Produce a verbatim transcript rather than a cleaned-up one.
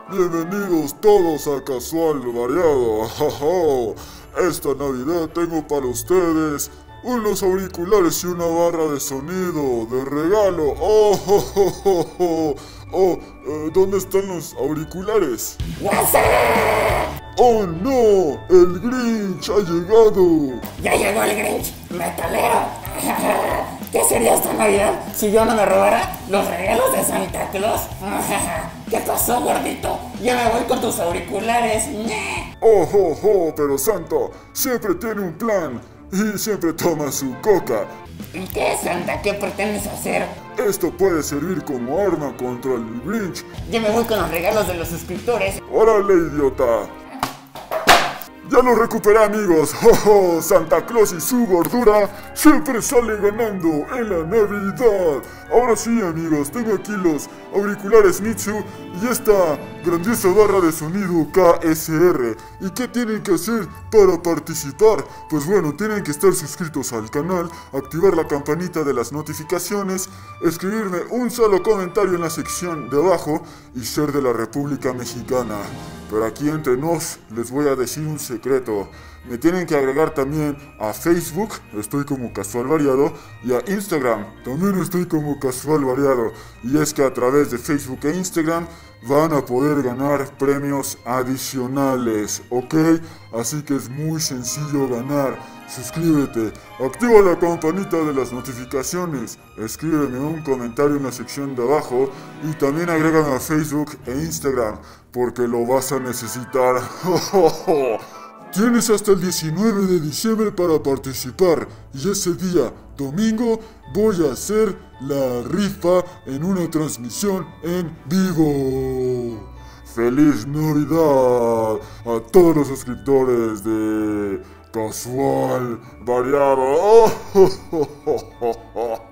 Bienvenidos todos a Casual Variado. Esta Navidad tengo para ustedes unos auriculares y una barra de sonido de regalo. Oh, oh, oh, oh, oh. oh eh, ¿dónde están los auriculares? ¡Ya sé! ¡Oh no! ¡El Grinch ha llegado! ¡Ya llegó el Grinch! ¡Metalero! ¿Qué sería esta Navidad si yo no me robara los regalos de Santa Claus? ¿Qué pasó, gordito? Ya me voy con tus auriculares. ¡Oh, oh, oh! Pero Santa siempre tiene un plan y siempre toma su coca. ¿Y qué, Santa? ¿Qué pretendes hacer? Esto puede servir como arma contra el Grinch. Ya me voy con los regalos de los suscriptores. ¡Órale, idiota! ¡Ya lo recuperé, amigos! ¡Oh, oh! Santa Claus y su gordura siempre sale ganando en la Navidad. Ahora sí, amigos, tengo aquí los auriculares Mitsu y esta grandiosa barra de sonido K S R. ¿Y qué tienen que hacer para participar? Pues bueno, tienen que estar suscritos al canal, activar la campanita de las notificaciones, escribirme un solo comentario en la sección de abajo y ser de la República Mexicana. Pero aquí entre nos les voy a decir un secreto. Me tienen que agregar también a Facebook, estoy como Casual Variado, y a Instagram, también estoy como Casual Variado. Y es que a través de Facebook e Instagram van a poder ganar premios adicionales, ¿ok? Así que es muy sencillo ganar. Suscríbete, activa la campanita de las notificaciones, escríbeme un comentario en la sección de abajo y también agrégame a Facebook e Instagram, porque lo vas a necesitar. Tienes hasta el diecinueve de diciembre para participar y ese día, domingo, voy a hacer la rifa en una transmisión en vivo. ¡Feliz Navidad a todos los suscriptores de Casual Variado!